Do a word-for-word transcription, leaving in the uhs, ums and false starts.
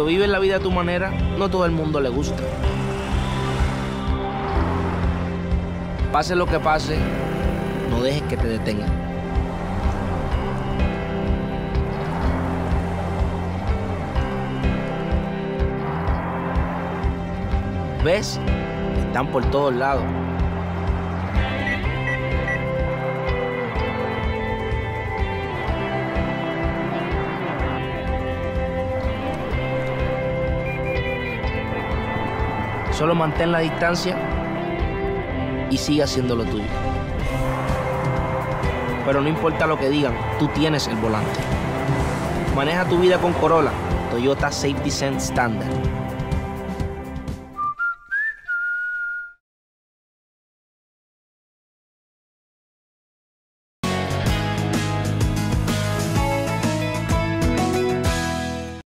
vives la vida a tu manera, no todo el mundo le gusta. Pase lo que pase, no dejes que te detengan. ¿Ves? Están por todos lados. Solo mantén la distancia y sigue haciendo lo tuyo. Pero no importa lo que digan, tú tienes el volante. Maneja tu vida con Corolla, Toyota Safety Sense Standard.